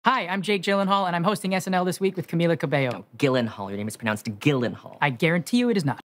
Hi, I'm Jake Gyllenhaal, and I'm hosting SNL this week with Camila Cabello. No, Gyllenhaal. Your name is pronounced Gyllenhaal. I guarantee you it is not.